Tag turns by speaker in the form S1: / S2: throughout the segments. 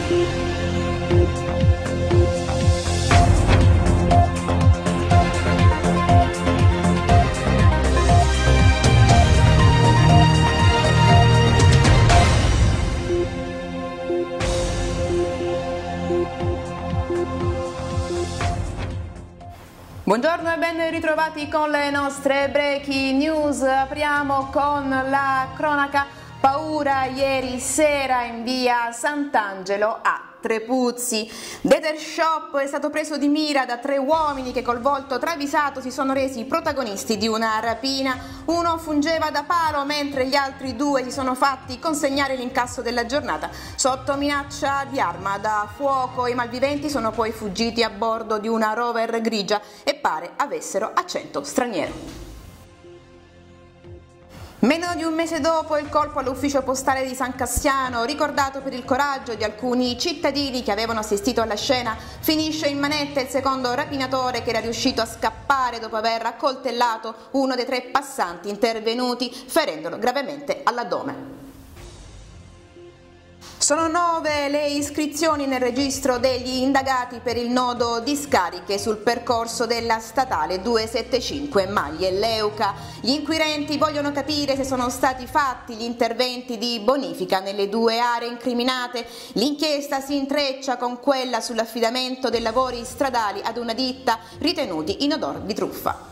S1: Buongiorno e ben ritrovati con le nostre breaking news. Apriamo con la cronaca. Paura ieri sera in via Sant'Angelo a Trepuzzi. Deter Shop è stato preso di mira da 3 uomini che col volto travisato si sono resi protagonisti di una rapina. Uno fungeva da palo mentre gli altri 2 si sono fatti consegnare l'incasso della giornata. Sotto minaccia di arma da fuoco i malviventi sono poi fuggiti a bordo di una Rover grigia e pare avessero accento straniero. Meno di un mese dopo il colpo all'ufficio postale di San Cassiano, ricordato per il coraggio di alcuni cittadini che avevano assistito alla scena, finisce in manette il secondo rapinatore che era riuscito a scappare dopo aver accoltellato uno dei 3 passanti intervenuti, ferendolo gravemente all'addome. Sono 9 le iscrizioni nel registro degli indagati per il nodo discariche sul percorso della statale 275 Maglie-Leuca. Gli inquirenti vogliono capire se sono stati fatti gli interventi di bonifica nelle 2 aree incriminate. L'inchiesta si intreccia con quella sull'affidamento dei lavori stradali ad una ditta ritenuti in odor di truffa.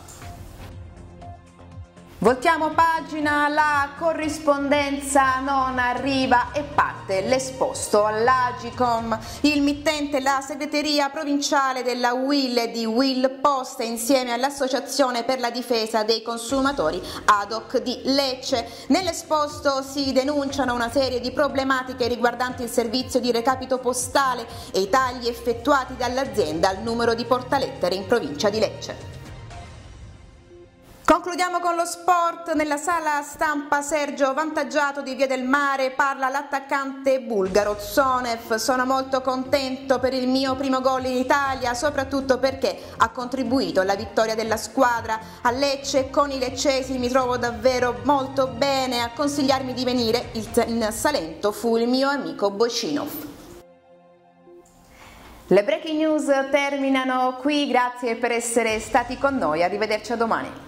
S1: Voltiamo pagina, la corrispondenza non arriva e parte l'esposto all'Agicom. Il mittente la segreteria provinciale della UIL di UIL Poste insieme all'Associazione per la difesa dei consumatori ADOC di Lecce. Nell'esposto si denunciano una serie di problematiche riguardanti il servizio di recapito postale e i tagli effettuati dall'azienda al numero di portalettere in provincia di Lecce. Concludiamo con lo sport. Nella sala stampa Sergio Vantaggiato di Via del Mare parla l'attaccante bulgaro Tsonev. Sono molto contento per il mio primo gol in Italia, soprattutto perché ha contribuito alla vittoria della squadra. A Lecce con i leccesi mi trovo davvero molto bene, a consigliarmi di venire in Salento fu il mio amico Bocinov. Le breaking news terminano qui, grazie per essere stati con noi, arrivederci a domani.